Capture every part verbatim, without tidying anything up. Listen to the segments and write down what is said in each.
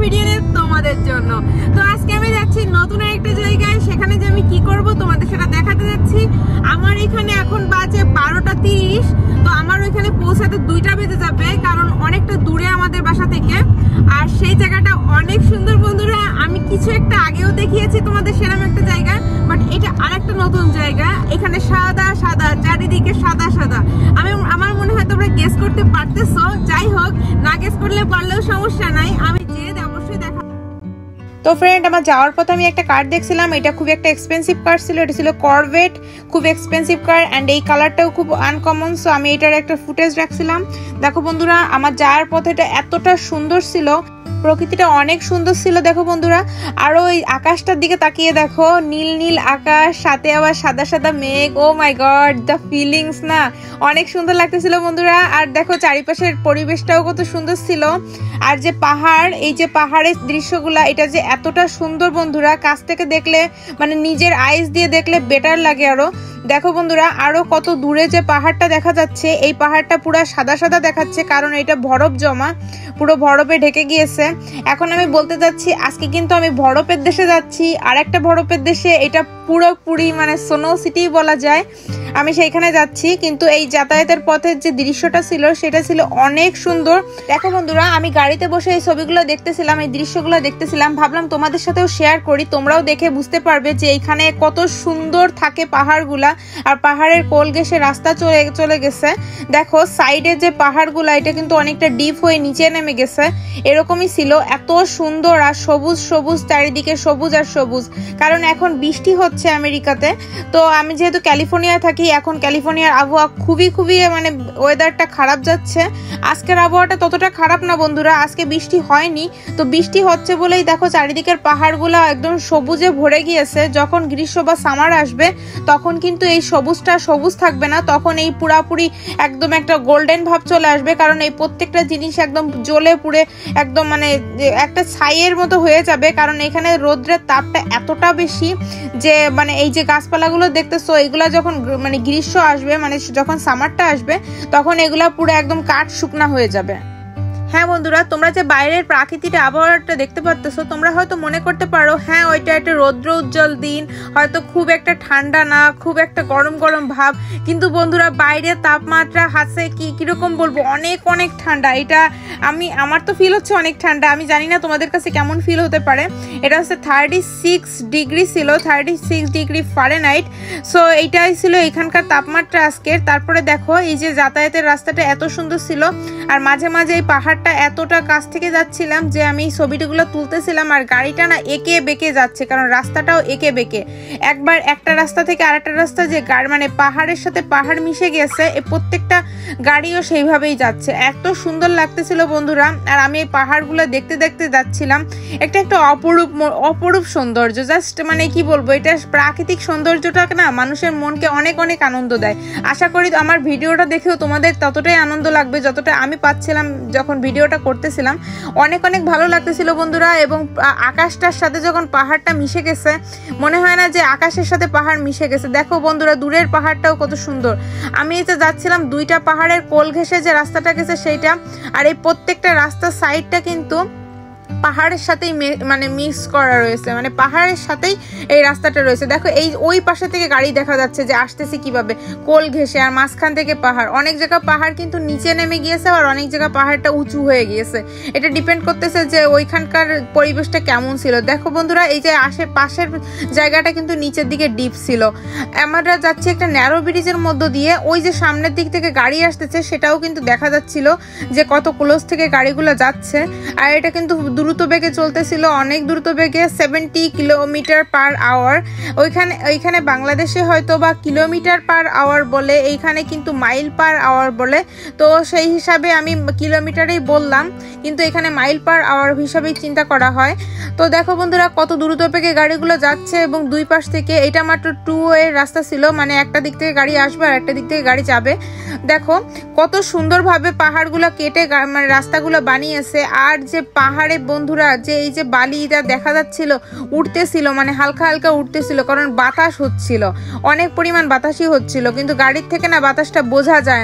Video নিয়ে তোমাদের জন্য। তো আজকে আমি যাচ্ছি নতুন একটা জায়গায়, সেখানে যে আমি কি করব তোমাদের সেটা দেখাতে যাচ্ছি। আমার এখানে এখন বাজে বারোটা তিরিশ, তো আমার ওইখানে পৌঁছাতে দুইটা বেজে যাবে, কারণ অনেকটা দূরে আমাদের বাসা থেকে। আর সেই জায়গাটা অনেক সুন্দর বন্ধুরা, আমি কিছু একটা আগেও দেখিয়েছি তোমাদের সেরকম একটা জায়গা, বাট এটা আরেকটা নতুন জায়গা। এখানে সাদা সাদা, চারিদিকে সাদা সাদা। আমি আমার মনে হয় তোমরা গেস করতে পারতেছো। যাই হোক, না গেস করলে পারলেও সমস্যা নাই, আমি যেয়ে অবশ্যই দেখা। তো ফ্রেন্ড, আমার যাওয়ার পথে আমি একটা কার দেখছিলাম, এটা খুব একটা এক্সপেন্সিভ কার ছিল। এটা ছিল করভেট, খুব এক্সপেন্সিভ কার, অ্যান্ড এই কালারটাও খুব আনকমন। সো আমি এটার একটা ফুটেজ রাখছিলাম। দেখো বন্ধুরা, আমার যাওয়ার পথে এটা এতটা সুন্দর ছিল, প্রকৃতিটা অনেক সুন্দর ছিল। দেখো বন্ধুরা, আরো ওই আকাশটার দিকে তাকিয়ে দেখো, নীল নীল আকাশ, সাথে আবার সাদা সাদা মেঘ। Oh my god, the feelings না, অনেক সুন্দর লাগতেছিল বন্ধুরা। আর দেখো চারিপাশের পরিবেশটাও কত সুন্দর ছিল। আর যে পাহাড়, এই যে পাহাড়ের দৃশ্যগুলা, এটা যে এতটা সুন্দর বন্ধুরা, কাছ থেকে দেখলে মানে নিজের আইস দিয়ে দেখলে বেটার লাগে আরো। দেখো বন্ধুরা, আরো কত দূরে যে পাহাড়টা দেখা যাচ্ছে, এই পাহাড়টা পুরো সাদা সাদা দেখাচ্ছে, কারণ এটা বরফ জমা, পুরো বরফে ঢেকে গিয়েছে। এখন আমি বলতে যাচ্ছি, আজকে কিন্তু আমি বরফের দেশে যাচ্ছি, আর একটা বরফের দেশে, এটা পুরোপুরি মানে স্নো সিটি বলা যায়। আমি সেইখানে যাচ্ছি, কিন্তু এই যাতায়াতের পথের যে দৃশ্যটা ছিল সেটা ছিল অনেক সুন্দর। দেখো বন্ধুরা, আমি গাড়িতে বসে এই ছবিগুলো দেখতেছিলাম, এই দৃশ্যগুলো দেখতেছিলাম, ভাবলাম তোমাদের সাথেও শেয়ার করি, তোমরাও দেখে বুঝতে পারবে যে এইখানে কত সুন্দর থাকে পাহাড়গুলা। আর পাহাড়ের কোল ঘেঁষে রাস্তা চলে চলে গেছে। দেখো সাইডে যে পাহাড়গুলা, এটা কিন্তু অনেকটা ডিপ হয়ে নিচে নেমে গেছে, এরকমই ছিল। এত সুন্দর আর সবুজ সবুজ, চারিদিকে সবুজ আর সবুজ। কারণ এখন বৃষ্টি হচ্ছে আমেরিকাতে। তো আমি যেহেতু ক্যালিফোর্নিয়ায় থাকি, এখন ক্যালিফোর্নিয়ার আবহাওয়া খুবই খুবই মানে ওয়েদারটা খারাপ যাচ্ছে। আজকের আবহাওয়াটা ততটা খারাপ না বন্ধুরা, আজকে বৃষ্টি হয়নি। তো বৃষ্টি হচ্ছে বলেই দেখো চারিদিকের পাহাড়গুলো একদম সবুজে ভরে গিয়েছে। যখন গ্রীষ্ম বা সামার আসবে, তখন কিন্তু এই সবুজটা সবুজ থাকবে না, তখন এই পুরাপুরি একদম একটা গোল্ডেন ভাব চলে আসবে। কারণ এই প্রত্যেকটা জিনিস একদম জ্বলে পুড়ে একদম মানে একটা ছাইয়ের মতো হয়ে যাবে। কারণ এখানে রোদ্রের তাপটা এতটা বেশি যে মানে এই যে গাছপালাগুলো দেখতেছো, এগুলা যখন মানে গ্রীষ্ম আসবে, মানে যখন সামারটা আসবে, তখন এগুলা পুরো একদম কাঠ শুকনা হয়ে যাবে। হ্যাঁ বন্ধুরা, তোমরা যে বাইরের প্রাকৃতিক আবহাওয়াটা দেখতে পাচ্ছ, তোমরা হয়তো মনে করতে পারো হ্যাঁ ওইটা একটা রৌদ্র উজ্জ্বল দিন, হয়তো খুব একটা ঠান্ডা না, খুব একটা গরম গরম ভাব। কিন্তু বন্ধুরা, বাইরের তাপমাত্রা হাসে কি কিরকম বলবো, অনেক অনেক ঠান্ডা। এটা আমি আমার তো ফিল হচ্ছে অনেক ঠান্ডা, আমি জানি না তোমাদের কাছে কেমন ফিল হতে পারে। এটা হচ্ছে থার্টি সিক্স ডিগ্রি ছিল, thirty six degree Fahrenheit. So এইটাই ছিল এখানকার তাপমাত্রা আজকের। তারপরে দেখো এই যে যাতায়াতের রাস্তাটা এত সুন্দর ছিল, আর মাঝে মাঝে এই পাহাড় এতটা কাছ থেকে যাচ্ছিলাম যে আমি ছবিগুলো তুলতেছিলাম, আর গাড়িটা না একে বেঁকে যাচ্ছে, কারণ রাস্তাটাও একে বেঁকে। একবার একটা রাস্তা থেকে আরেকটা রাস্তা যে গাড়ি মানে পাহাড়ের সাথে পাহাড় মিশে গেছে, এই প্রত্যেকটা গাড়িও সেইভাবেই যাচ্ছে। এত সুন্দর লাগতেছিল বন্ধুরা। আর আমি এই পাহাড়গুলো দেখতে দেখতে যাচ্ছিলাম। একটা একটা অপরূপ অপরূপ সৌন্দর্য, জাস্ট মানে কি বলবো, এটা প্রাকৃতিক সৌন্দর্যটা না মানুষের মনকে অনেক অনেক আনন্দ দেয়। আশা করি আমার ভিডিওটা দেখেও তোমাদের ততটাই আনন্দ লাগবে যতটা আমি পাচ্ছিলাম যখন ভিডিওটা করতেছিলাম। অনেক অনেক ভালো লাগতেছিল বন্ধুরা। এবং আকাশটার সাথে যখন পাহাড়টা মিশে গেছে, মনে হয় না যে আকাশের সাথে পাহাড় মিশে গেছে। দেখো বন্ধুরা, দূরের পাহাড়টাও কত সুন্দর। আমি এই যে যাচ্ছিলাম, দুইটা পাহাড়ের কোল ঘেঁষে যে রাস্তাটা গেছে সেইটা, আর এই প্রত্যেকটা রাস্তার সাইডটা কিন্তু পাহাড়ের সাথেই মানে মিক্স করা রয়েছে, মানে পাহাড়ের সাথেই এই রাস্তাটা রয়েছে। দেখো এই ওই পাশে থেকে গাড়ি দেখা যাচ্ছে যে আসতেছে কিভাবে কোল ঘেঁষে, আর মাঝখান থেকে পাহাড়। অনেক জায়গা পাহাড় কিন্তু নিচে নেমে গিয়েছে, আর অনেক জায়গা পাহাড়টা উঁচু হয়ে গিয়েছে। এটা ডিপেন্ড করতেছে যে ওইখানকার পরিবেশটা কেমন ছিল। দেখো বন্ধুরা, এই যে আশেপাশের জায়গাটা কিন্তু নিচের দিকে ডিপ ছিল। আমরা যাচ্ছি একটা ন্যারো ব্রিজের মধ্য দিয়ে, ওই যে সামনের দিক থেকে গাড়ি আসতেছে সেটাও কিন্তু দেখা যাচ্ছিল যে কত ক্লোজ থেকে গাড়িগুলো যাচ্ছে। আর এটা কিন্তু দ্রুত বেগে চলতেছিল, অনেক দ্রুত বেগে, সেভেন্টি কিলোমিটার পার আওয়ার। ওইখানে ওইখানে বাংলাদেশে হয়তো বা কিলোমিটার পার আওয়ার বলে, এইখানে কিন্তু মাইল পার আওয়ার বলে। তো সেই হিসাবে আমি কিলোমিটারেই বললাম, কিন্তু এখানে মাইল পার আওয়ার হিসাবেই চিন্তা করা হয়। তো দেখো বন্ধুরা, কত দ্রুত বেগে গাড়িগুলো যাচ্ছে, এবং দুই পাশ থেকে, এটা মাত্র টু ওয়ে রাস্তা ছিল, মানে একটা দিক থেকে গাড়ি আসবে আর একটা দিক থেকে গাড়ি যাবে। দেখো কত সুন্দরভাবে পাহাড়গুলো কেটে মানে রাস্তাগুলো বানিয়েছে। আর যে পাহাড়ে বন্ধুরা যে এই যে বালিটা দেখা যাচ্ছিল উঠতেছিল, মানে হালকা হালকা উঠতেছিল, কারণ বাতাস হচ্ছিল, অনেক পরিমাণ বাতাসই হচ্ছিল, কিন্তু গাড়ির থেকে না বাতাসটা বোঝা যায় না।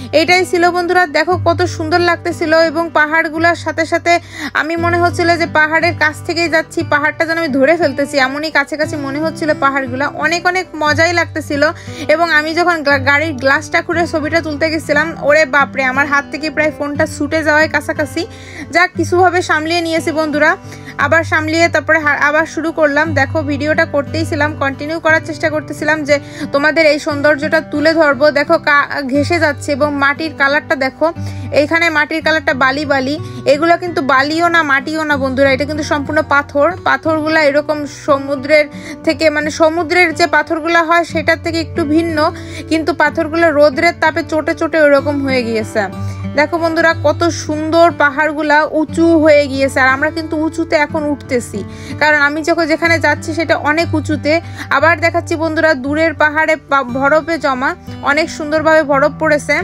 এইটাই ছিল বন্ধুরা। দেখো কত সুন্দর লাগতেছিল এবং পাহাড়গুলোর সাথে সাথে আমি মনে হচ্ছিল যে পাহাড়ের কাছ থেকেই যাচ্ছি, পাহাড়টা যেন আমি ধরে ফেলতেছি, এমনই কাছে কাছে মনে হচ্ছিল পাহাড়গুলো। অনেক অনেক মজাই লাগতেছিল। এবং আমি যখন গাড়ির গ্লাসটা খুলে ছবিটা তুলতে গেছিলাম, ওরে বাপরে, আমার হাত থেকে প্রায় ফোনটা ছুটে যাওয়ায় কাছাকাছি। যাক, কিছুভাবে সামলিয়ে নিয়েছি বন্ধুরা। আবার সামলিয়ে তারপরে আবার শুরু করলাম। দেখো ভিডিওটা করতেইছিলাম, কন্টিনিউ করার চেষ্টা করতেছিলাম যে তোমাদের এই সৌন্দর্যটা তুলে ধরবো। দেখো ঘেসে যাচ্ছে এবং মাটির কালারটা দেখো, এইখানে মাটির কালারটা বালি বালি, এগুলো কিন্তু বালিও না মাটিও না বন্ধুরা, এটা কিন্তু সম্পূর্ণ পাথর। পাথরগুলা এরকম সমুদ্রের থেকে, মানে সমুদ্রের যে পাথরগুলা হয় সেটার থেকে একটু ভিন্ন, কিন্তু পাথরগুলো রোদ্রের তাপে চটে চটে ওরকম হয়ে গিয়েছে। দেখো বন্ধুরা কত সুন্দর পাহাড়গুলা উঁচু হয়ে গিয়েছে, আর আমরা কিন্তু উঁচুতে এখন উঠতেছি, কারণ আমি যখন যেখানে যাচ্ছি সেটা অনেক উঁচুতে। আবার দেখাচ্ছি বন্ধুরা দূরের পাহাড়ে বরফে জমা, অনেক সুন্দরভাবে বরফ পড়েছে।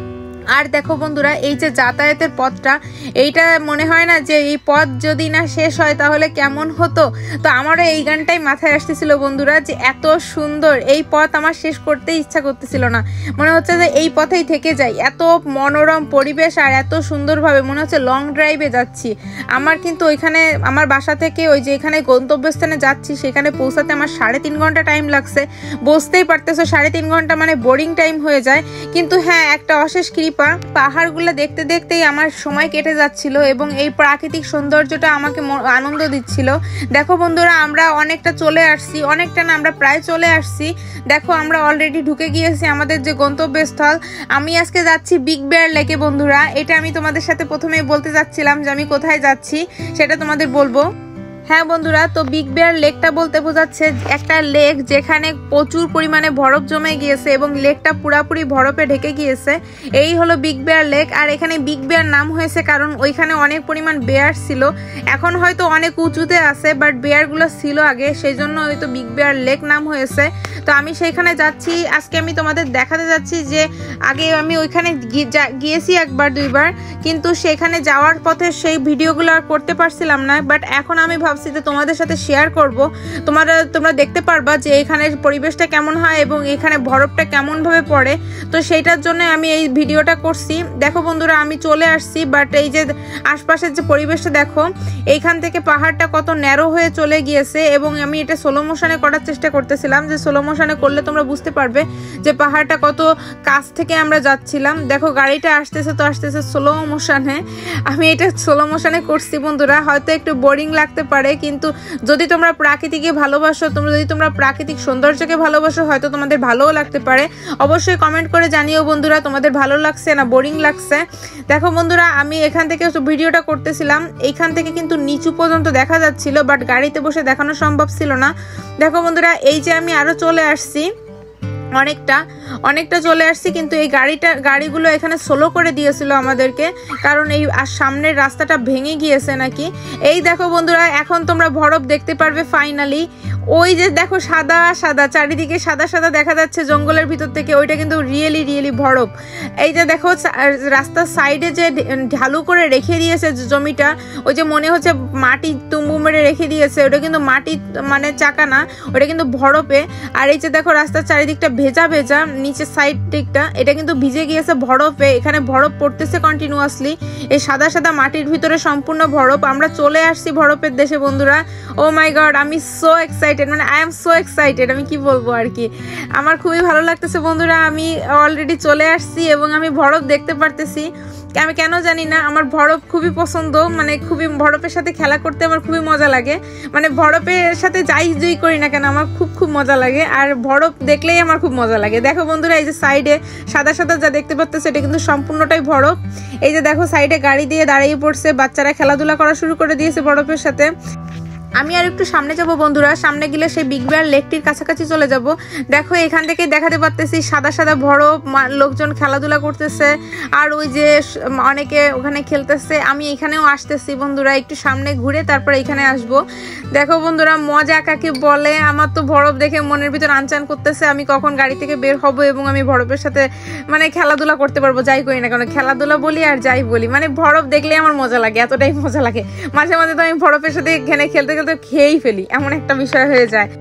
আর দেখো বন্ধুরা এই যে যাতায়াতের পথটা, এইটা মনে হয় না যে এই পথ যদি না শেষ হয় তাহলে কেমন হতো। তো আমারও এই গানটাই মাথায় আসতেছিল বন্ধুরা, যে এত সুন্দর এই পথ আমার শেষ করতে ইচ্ছা করতেছিল না, মনে হচ্ছে যে এই পথেই থেকে যাই। এত মনোরম পরিবেশ আর এত সুন্দরভাবে মনে হচ্ছে লং ড্রাইভে যাচ্ছি। আমার কিন্তু ওইখানে আমার বাসা থেকে ওই যে এখানে গন্তব্যস্থানে যাচ্ছি সেখানে পৌঁছাতে আমার সাড়ে তিন ঘন্টা টাইম লাগছে। বুঝতেই পারতেছো সাড়ে তিন ঘন্টা মানে বোরিং টাইম হয়ে যায়। কিন্তু হ্যাঁ, একটা অশেষ পাহাড়গুলো দেখতে দেখতেই আমার সময় কেটে যাচ্ছিল এবং এই প্রাকৃতিক সৌন্দর্যটা আমাকে আনন্দ দিচ্ছিল। দেখো বন্ধুরা আমরা অনেকটা চলে আসছি, অনেকটা না আমরা প্রায় চলে আসছি। দেখো আমরা অলরেডি ঢুকে গিয়েছি আমাদের যে গন্তব্যস্থল। আমি আজকে যাচ্ছি বিগ বেয়ার লেকে বন্ধুরা। এটা আমি তোমাদের সাথে প্রথমেই বলতে যাচ্ছিলাম যে আমি কোথায় যাচ্ছি সেটা তোমাদের বলবো। হ্যাঁ বন্ধুরা, তো বিগ বেয়ার লেকটা বলতে বোঝাচ্ছে একটা লেক যেখানে প্রচুর পরিমাণে বরফ জমে গিয়েছে এবং লেকটা পুরাপুরি বরফে ঢেকে গিয়েছে। এই হলো বিগ বেয়ার লেক। আর এখানে বিগ বেয়ার নাম হয়েছে কারণ ওইখানে অনেক পরিমাণ বেয়ার ছিল। এখন হয়তো অনেক উঁচুতে আছে, বাট বেয়ারগুলো ছিল আগে, সেই জন্য হয়তো বিগ বেয়ার লেক নাম হয়েছে। তো আমি সেইখানে যাচ্ছি। আজকে আমি তোমাদের দেখাতে যাচ্ছি যে আগে আমি ওইখানে গিয়েছি একবার দুইবার, কিন্তু সেখানে যাওয়ার পথে সেই ভিডিওগুলো আর করতে পারছিলাম না। বাট এখন আমি ভাবছি যে তোমাদের সাথে শেয়ার করব। তোমরা তোমরা দেখতে পারবা যে এখানের পরিবেশটা কেমন হয় এবং এখানে বরফটা কেমন ভাবে পড়ে। তো সেইটার জন্য আমি এই ভিডিওটা করছি। দেখো বন্ধুরা আমি চলে আসছি, বাট এই যে আশপাশের যে পরিবেশটা দেখো, এইখান থেকে পাহাড়টা কত ন্যারো হয়ে চলে গিয়েছে এবং আমি এটা স্লো মোশনে করার চেষ্টা করতেছিলাম, যে স্লো মোশনে করলে তোমরা বুঝতে পারবে যে পাহাড়টা কত কাছ থেকে আমরা যাচ্ছিলাম। দেখো গাড়িটা আসতেছে তো আসতেছে স্লো মোশনে, আমি এটা স্লো মোশনে করছি বন্ধুরা। হয়তো একটু বোরিং লাগতে পারে, কিন্তু যদি তোমরা প্রাকৃতিকে ভালোবাসো, তোমরা যদি তোমরা প্রাকৃতিক সৌন্দর্যকে ভালোবাসো, হয়তো তোমাদের ভালোও লাগতে পারে। অবশ্যই কমেন্ট করে জানিও বন্ধুরা তোমাদের ভালো লাগছে না বোরিং লাগছে। দেখো বন্ধুরা আমি এখান থেকে ভিডিওটা করতেছিলাম, এইখান থেকে কিন্তু নিচু পর্যন্ত দেখা যাচ্ছিল, বাট গাড়িতে বসে দেখানো সম্ভব ছিল না। দেখো বন্ধুরা এই যে আমি আরো চলে আসছি, অনেকটা অনেকটা চলে আসছি, কিন্তু এই গাড়িটা গাড়িগুলো এখানে স্লো করে দিয়েছিল আমাদেরকে, কারণ এই সামনের রাস্তাটা ভেঙে গিয়েছে নাকি। এই দেখো বন্ধুরা এখন তোমরা বরফ দেখতে পারবে ফাইনালি। ওই যে দেখো সাদা সাদা চারিদিকে সাদা সাদা দেখা যাচ্ছে জঙ্গলের ভিতর থেকে, ওইটা কিন্তু রিয়েলি রিয়েলি বরফ। এই যে দেখো রাস্তার সাইডে যে ঢালু করে রেখে দিয়েছে জমিটা, ওই যে মনে হচ্ছে মাটি তুম্বু মেরে রেখে দিয়েছে, ওটা কিন্তু মাটি মানে চাকা না, ওটা কিন্তু বরফে। আর এই যে দেখো রাস্তার চারিদিকটা ভেজা ভেজা, নিচের সাইড দিকটা এটা কিন্তু ভিজে গিয়েছে বরফে। এখানে বরফ পড়তেছে কন্টিনিউয়াসলি, এই সাদা সাদা মাটির ভিতরে সম্পূর্ণ বরফ। আমরা চলে আসছি বরফের দেশে বন্ধুরা। ও মাই গড, আমি সো এক্সাইটেড, মানে আই এম সো এক্সাইটেড, আমি কি বলবো আর কি। আমার খুবই ভালো লাগতেছে বন্ধুরা, আমি অলরেডি চলে আসছি এবং আমি বরফ দেখতে পারতেছি। আমি কেন জানি না আমার বরফ খুবই পছন্দ, মানে খুবই বরফের সাথে খেলা করতে আমার খুবই মজা লাগে। মানে বরফের সাথে যাই জুই করি না কেন আমার খুব খুব মজা লাগে, আর বরফ দেখলেই আমার খুব মজা লাগে। দেখো বন্ধুরা এই যে সাইডে সাদা সাদা যা দেখতে পাচ্ছ এটা কিন্তু সম্পূর্ণটাই বরফ। এই যে দেখো সাইডে গাড়ি দিয়ে দাঁড়িয়ে পড়ছে, বাচ্চারা খেলাধুলা করা শুরু করে দিয়েছে বরফের সাথে। আমি আর একটু সামনে যাব বন্ধুরা, সামনে গেলে সেই বিগ বেয়ার লেকটির কাছাকাছি চলে যাব। দেখো এখান থেকে দেখাতে পারতেছি সাদা সাদা বরফ, লোকজন খেলাধুলা করতেছে আর ওই যে অনেকে ওখানে খেলতেছে। আমি এখানেও আসতেছি বন্ধুরা, একটু সামনে ঘুরে তারপর এখানে আসব। দেখো বন্ধুরা মজা কাকে বলে, আমার তো বরফ দেখে মনের ভিতর আনচান করতেছে আমি কখন গাড়ি থেকে বের হব এবং আমি বরফের সাথে মানে খেলাধুলা করতে পারবো। যাই করি না কেন খেলাধুলা বলি আর যাই বলি, মানে বরফ দেখলে আমার মজা লাগে, এতটাই মজা লাগে। মাঝে মাঝে তো আমি বরফের সাথে এখানে খেলতে খেলতে খেয়েই ফেলি, এমন একটা বিষয় হয়ে যায়।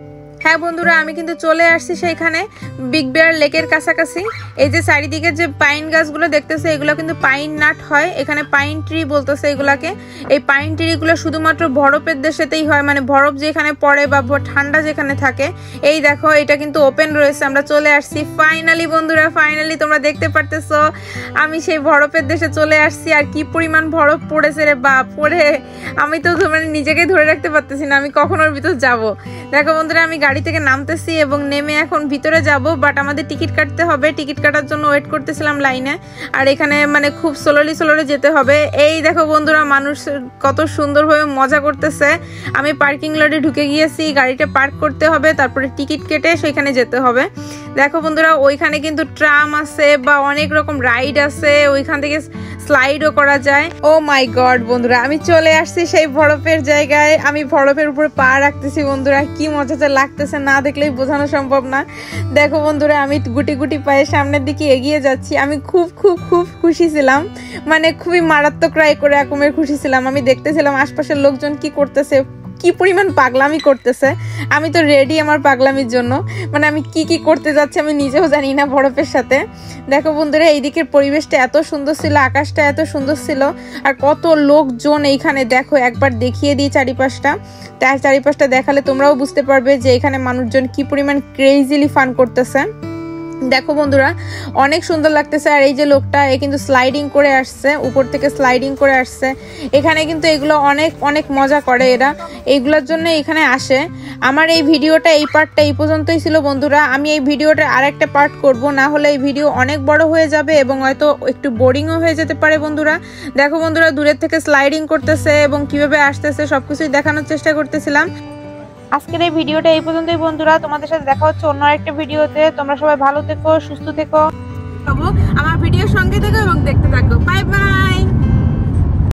হ্যাঁ বন্ধুরা, আমি কিন্তু চলে আসছি সেইখানে বিগ বেয়ার লেকের কাছাকাছি। এই যে চারিদিকে যে পাইন গাছগুলো দেখতেছে এগুলো কিন্তু পাইন নাট হয়, এখানে পাইন ট্রি বলতেছে এগুলাকে। এই পাইন ট্রিগুলো শুধুমাত্র বরফের দেশেতেই হয়, মানে বরফ যেখানে পড়ে বা ঠান্ডা যেখানে থাকে। এই দেখো এটা কিন্তু ওপেন রয়েছে, আমরা চলে আসছি ফাইনালি বন্ধুরা, ফাইনালি তোমরা দেখতে পারতেছো আমি সেই বরফের দেশে চলে আসছি। আর কি পরিমাণ বরফ পড়েছে রে বা, পড়ে আমি তো মানে নিজেকে ধরে রাখতে পারতেছি না আমি কখন ওর ভিতর যাবো। দেখো বন্ধুরা, আমি গাড়ি থেকে নামতেছি এবং নেমে এখন ভিতরে যাব, বাট আমাদের টিকিট কাটতে হবে। টিকিট কাটার জন্য ওয়েট করতেছিলাম লাইনে, আর এখানে মানে খুব স্লোলি স্লোলি যেতে হবে। এই দেখো বন্ধুরা, মানুষ কত সুন্দরভাবে মজা করতেছে। আমি পার্কিং লটে ঢুকে গিয়েছি, গাড়িটা পার্ক করতে হবে, তারপরে টিকিট কেটে সেখানে যেতে হবে। দেখো বন্ধুরা, ওইখানে কিন্তু ট্রাম আছে বা অনেক রকম রাইড আছে, ওইখান থেকে স্লাইডও করা যায়। ও মাই গড বন্ধুরা, আমি চলে আসছি সেই বরফের জায়গায়। আমি বরফের উপরে পা রাখতেছি বন্ধুরা, কি মজাতে লাগতেছে না দেখলেই বোঝানো সম্ভব না। দেখো বন্ধুরা, আমি গুটি গুটি পায়ে সামনের দিকে এগিয়ে যাচ্ছি। আমি খুব খুব খুব খুশি ছিলাম, মানে খুবই মারাত্মক রায় করে রকমের খুশি ছিলাম। আমি দেখতেছিলাম আশপাশের লোকজন কি করতেছে, কি পরিমাণ পাগলামি করতেছে। আমি তো রেডি আমার পাগলামির জন্য, মানে আমি কি কি করতে যাচ্ছি আমি নিজেও জানি না বরফের সাথে। দেখো বন্ধুরা, এই দিকের পরিবেশটা এত সুন্দর ছিল, আকাশটা এত সুন্দর ছিল, আর কত লোকজন এইখানে। দেখো একবার দেখিয়ে দিই চারিপাশটা, তার চারিপাশটা দেখালে তোমরাও বুঝতে পারবে যে এখানে মানুষজন কি পরিমাণ ক্রেজিলি ফান করতেছে। দেখো বন্ধুরা, অনেক সুন্দর লাগতেছে। আর এই যে লোকটা, এ কিন্তু স্লাইডিং করে আসছে, উপর থেকে স্লাইডিং করে আসছে। এখানে কিন্তু এগুলো অনেক অনেক মজা করে এরা, এইগুলোর জন্য এখানে আসে। আমার এই ভিডিওটা এই পার্টটা এই পর্যন্তই ছিল বন্ধুরা। আমি এই ভিডিওটা আর একটা পার্ট করব, না হলে এই ভিডিও অনেক বড় হয়ে যাবে এবং হয়তো একটু বোরিংও হয়ে যেতে পারে বন্ধুরা। দেখো বন্ধুরা, দূরের থেকে স্লাইডিং করতেছে এবং কিভাবে আসতেছে সবকিছুই দেখানোর চেষ্টা করতেছিলাম। আজকের এই ভিডিওটা এই পর্যন্তই বন্ধুরা, তোমাদের সাথে দেখা হচ্ছে অন্য একটা ভিডিওতে। তোমরা সবাই ভালো থেকো, সুস্থ থেকো, আমার ভিডিওর সঙ্গে থেকো এবং দেখতে থাকো। Bye by.